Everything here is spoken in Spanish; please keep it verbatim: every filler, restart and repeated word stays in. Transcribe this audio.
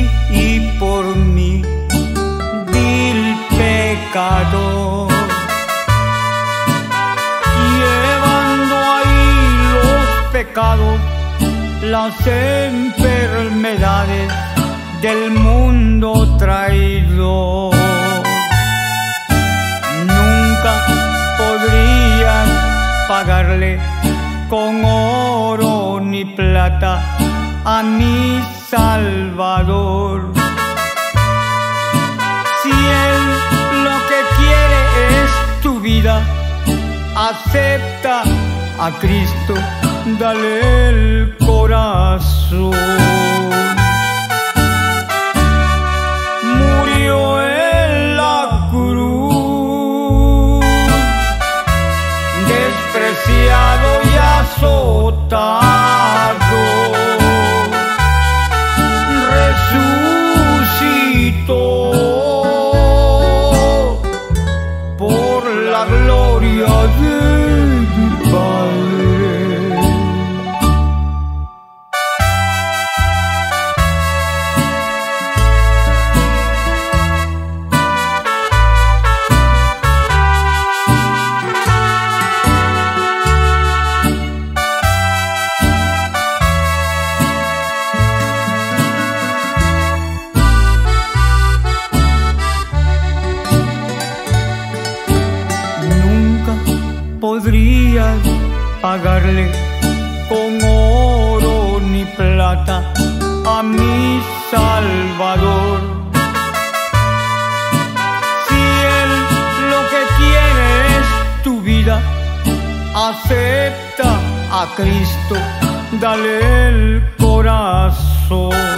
y por mí, vil pecador, llevando ahí los pecados, las enfermedades del mundo traidor. Nunca podrías pagarle con oro ni plata a mi Salvador. Si Él lo que quiere es tu vida, acepta a Cristo, dale el corazón. Murió en la cruz, despreciado y azotado, resucitó por la gloria de mi Padre. Podrías pagarle con oro ni plata a mi Salvador. Si Él lo que quiere es tu vida, acepta a Cristo, dale el corazón.